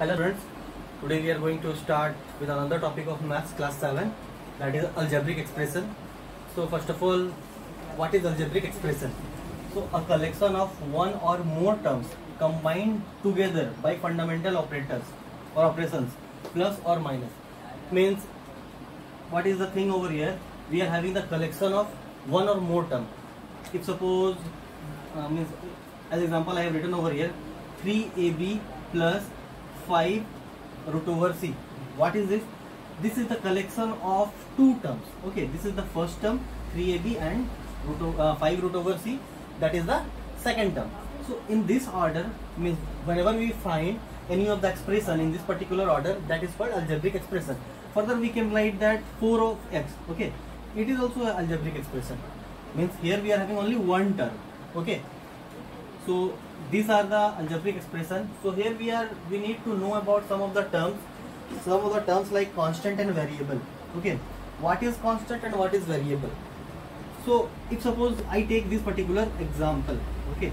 Hello friends, today we are going to start with another topic of maths class 7, that is algebraic expression. So first of all, what is algebraic expression? So a collection of one or more terms combined together by fundamental operators or operations plus or minus. Means what is the thing over here? We are having the collection of one or more term. If suppose means as example I have written over here 3ab plus 5 root over c. What is this? This is the collection of two terms. Okay, this is the first term 3ab and 5 root over c. That is the second term. So in this order, means whenever we find any of the expression in this particular order, that is called algebraic expression. Further we can write that 4 of x. Okay, it is also an algebraic expression. Means here we are having only one term. Okay, so these are the algebraic expression. So here we need to know about some of the terms like constant and variable. Okay, what is constant and what is variable? So if suppose I take this particular example, okay,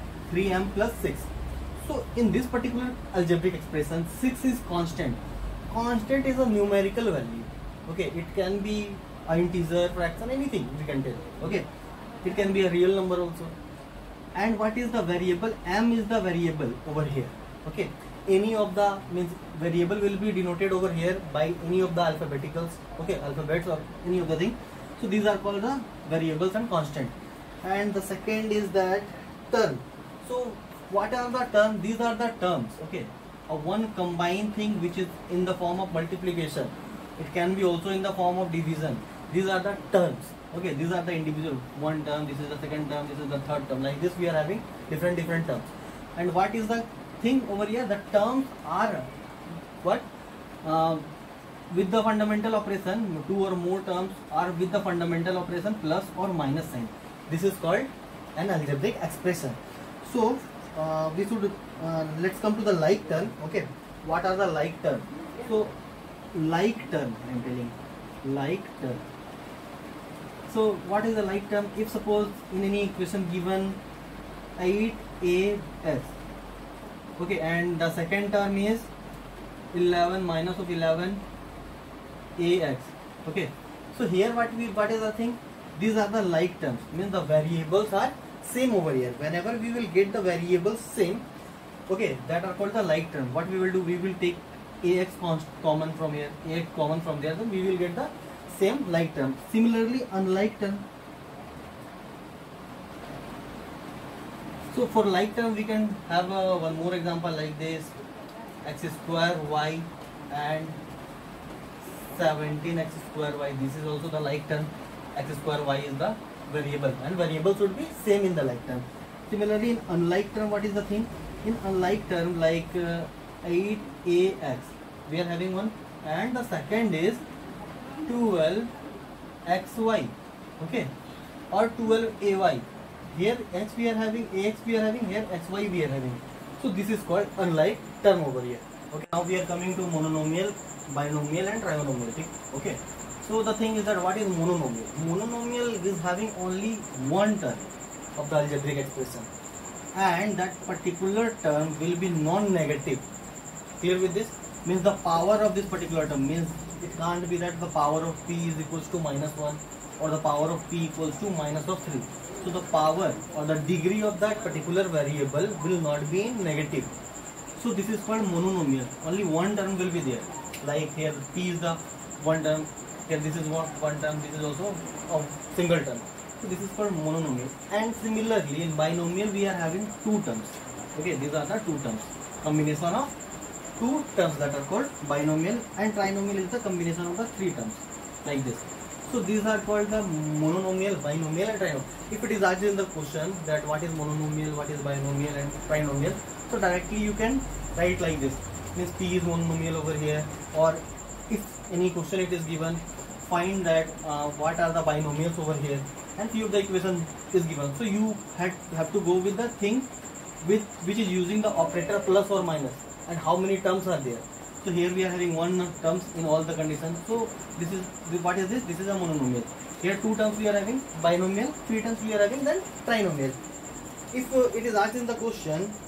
3m plus 6. So in this particular algebraic expression, 6 is constant. Constant is a numerical value. Okay, it can be an integer, fraction, anything we can tell. Okay, it can be a real number also. And what is the variable? M is the variable over here. Okay, any of the means variable will be denoted over here by any of the alphabeticals. Okay, alphabets or any of the thing. So these are called the variables and constant. And the second is that term. So what are the terms? These are the terms. Okay, a one combined thing which is in the form of multiplication. It can be also in the form of division. These are the terms. Okay, these are the individual one term. This is the second term. This is the third term. Like this, we are having different terms. And what is the thing over here? The terms are what? With the fundamental operation, two or more terms are with the fundamental operation plus or minus sign. This is called an algebraic expression. So we should let's come to the like term. Okay, what are the like term? So like term, I am telling like term. So what is the like term? If suppose in any equation given 8as, okay, and the second term is 11 minus of 11 ax. Okay, so here what is the thing? These are the like terms. Means the variables are same over here. Whenever we will get the variables same, okay, that are called the like term. What we will do? We will take ax common from here, ax common from there, then we will get the same like term. Similarly, unlike term. So for like term, we can have one more example like this: x square y and 17x square y. This is also the like term. X square y is the variable, and variable should be same in the like term. Similarly, in unlike term, what is the thing? In unlike term, like 8ax, we are having one, and the second is 12xy. Okay, or 12ay. Here x we are having, ax we are having, here xy we are having. So this is called unlike term over here. Okay, now we are coming to mononomial, binomial and trinomial. Okay, so the thing is that what is mononomial? Mononomial is having only one term of the algebraic expression, and that particular term will be non-negative. Clear with this? Means the power of this particular term, means it can't be that the power of p is equals to -1 or the power of p equals to -3. So the power or the degree of that particular variable will not be negative. So this is called mononomial. Only one term will be there. Like here p is the one term, here this is one term, this is also a single term. So this is called mononomial. And similarly in binomial we are having two terms. Okay, these are the two terms. Combination of two terms that are called binomial, and trinomial is the combination of the three terms like this. So these are called the mononomial, binomial and trinomial. If it is asked in the question that what is mononomial, what is binomial and trinomial, so directly you can write like this. Means p is mononomial over here, or if any question it is given, find that what are the binomials over here, and few of the equation is given. So you have to go with the thing which is using the operator plus or minus, and how many terms are there. So here we are having one terms in all the conditions. So this is what is this? This is a mononomial. Here two terms we are having binomial, three terms we are having then trinomial. If it is asked in the question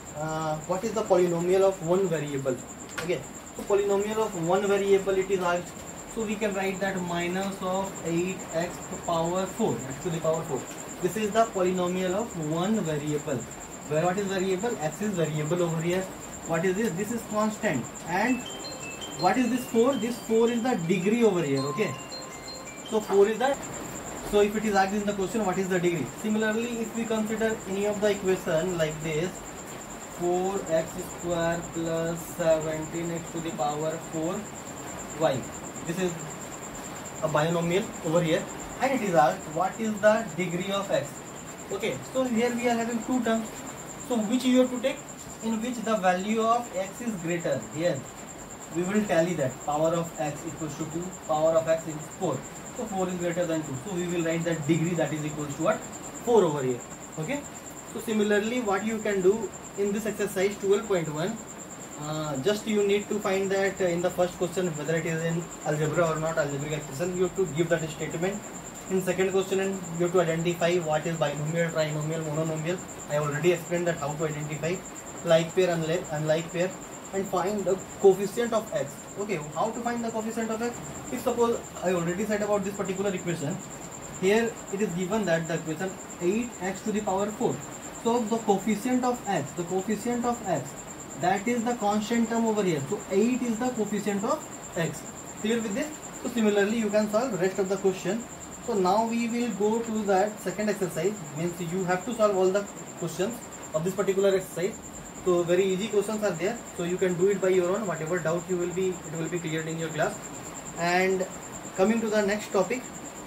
what is the polynomial of one variable. Okay, so polynomial of one variable, it is asked. So we can write that minus of 8x to the power 4, x to the power 4. This is the polynomial of one variable. Where what is variable? X is variable over here. What is this? This is constant. And what is this 4? This 4 is the degree over here. Okay, so 4 is that. So if it is asked in the question, what is the degree? Similarly, if we consider any of the equation like this, 4x square plus 17x to the power 4y. This is a binomial over here, and it is asked what is the degree of x. Okay, so here we are having two terms. So which you have to take? In which the value of x is greater. Here we will tally that power of x equals to 2, power of x is 4. So 4 is greater than 2. So we will write that degree, that is equals to what? 4 over here. Okay. So similarly, what you can do in this exercise 12.1, just you need to find that in the first question whether it is in algebra or not algebraic expression, you have to give that statement. In second question, you have to identify what is binomial, trinomial, monomial. I already explained that how to identify like pair, unlike pair, and find the coefficient of x. Okay, how to find the coefficient of x? If suppose I already said about this particular equation, here it is given that the equation 8x to the power 4. So the coefficient of x, that is the constant term over here. So 8 is the coefficient of x. Clear with this? So similarly, you can solve rest of the question. So now we will go to that second exercise. Means you have to solve all the questions of this particular exercise. So very easy questions are there. So you can do it by your own. Whatever doubt it will be cleared in your class. And coming to the next topic.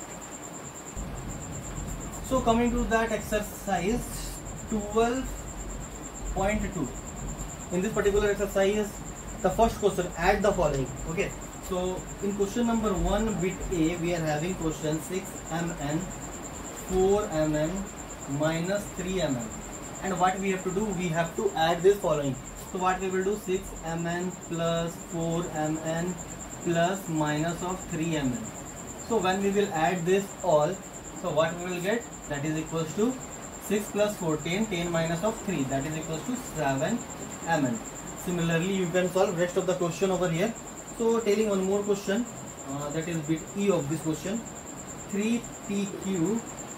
So coming to that exercise 12.2. In this particular exercise, the first question, add the following. Okay, so in question number 1 bit A, we are having question 6 mn 4 mm minus 3 mm, and what we have to do, we have to add this following. So what we will do, 6 mn plus 4 mn plus minus of 3 mn. So when we will add this all, so what we will get, that is equals to 6 plus 14, 10 minus of 3, that is equals to 7 mn. Similarly, you can solve rest of the question over here. So telling one more question, that is bit E of this question, 3pq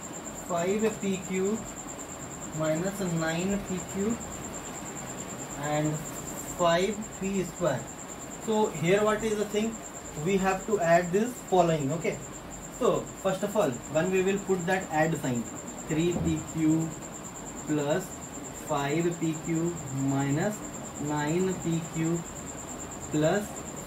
5pq minus 9pq and 5p square. So here what is the thing, we have to add this following. Okay, so first of all, when we will put that add sign, 3pq plus 5pq minus 9pq plus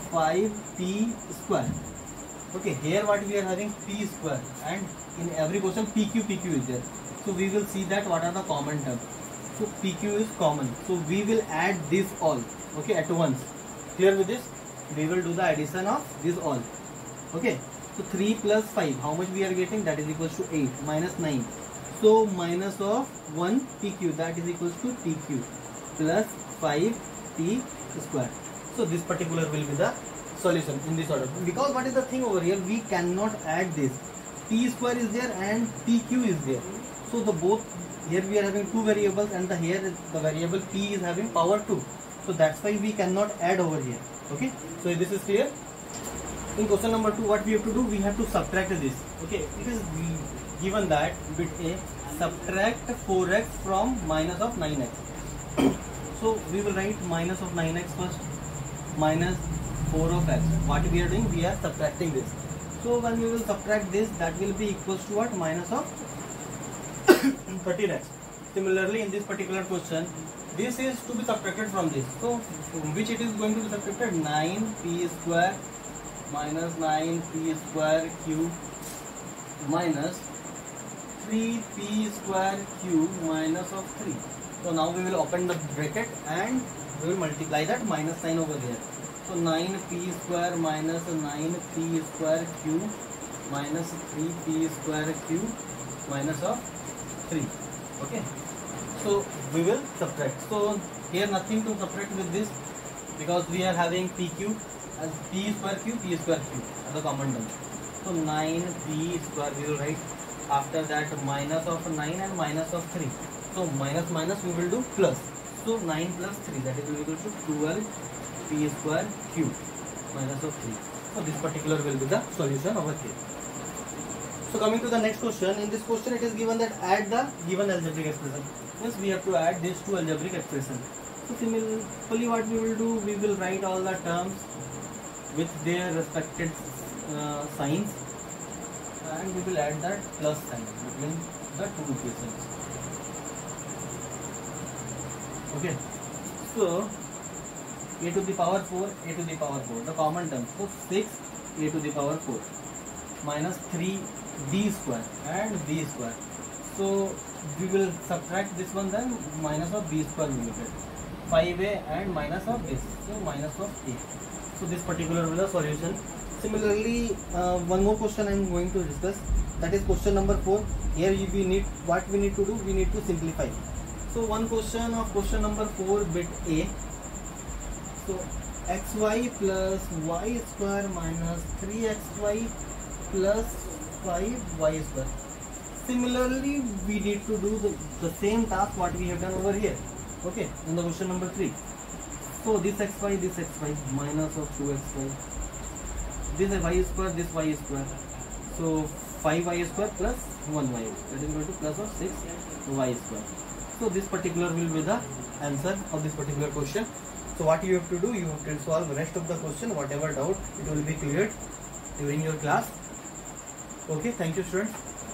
5p square. Okay, here what we are having p square, and in every question pq is there. So we will see that what are the common terms. So pq is common, so we will add this all, okay, at once. Clear with this? We will do the addition of this all. Okay, so 3 plus 5, how much we are getting? That is equals to 8 minus 9. So minus of 1 pq, that is equals to pq plus 5p square. So this particular will be the solution in this order. Because what is the thing over here, we cannot add this. P square is there and pq is there. So the both, here we are having two variables, and here the variable p is having power 2. So that's why we cannot add over here. Okay, so this is clear. In question number 2, what we have to do, we have to subtract this. Okay, it is given that bit A, subtract 4x from minus of 9x. So we will write minus of 9x first, minus 4 of x. What we are doing, we are subtracting this. So when we will subtract this, that will be equals to what? Minus of 13x. Similarly, in this particular question, this is to be subtracted from this. So which it is going to be subtracted? 9p square minus 9p square cube minus 3p square cube minus of 3. So now we will open the bracket and we will multiply that minus sign over there. So 9p square minus 9p square cube minus 3p square cube minus of 3. Okay, so we will subtract. So here nothing to subtract with this, because we are having pq as p square cube as a common term. So 9p square we will write. After that minus of 9 and minus of 3. So minus minus we will do plus. So 9 plus 3, that is equal to 12 p square cube minus of 3. So this particular will be the solution over here. So coming to the next question, in this question it is given that add the given algebraic expression. Means we have to add these two algebraic expressions. So similarly what we will do, we will write all the terms with their respected signs, and we will add that plus sign between the two equations. Okay, so a to the power 4, a to the power 4, the common term. So 6 a to the power 4 minus 3 b square and b square. So we will subtract this one, then minus of b square we will get 5a and minus of this, so minus of a. So this particular will be the solution. Similarly, one more question I am going to discuss, that is question number 4. Here we need, what we need to do, we need to simplify. So one question of question number 4 bit a. So xy plus y square minus 3xy plus 5y square. Similarly, we need to do the same task what we have done over here. Okay, in the question number 3. So this xy minus of 2xy, this y square, this y square. So 5y square plus 1y, that is equal to plus of 6y square. So this particular will be the answer of this particular question. So what you have to do, you have to solve the rest of the question, whatever doubt, it will be cleared during your class. Okay, thank you students.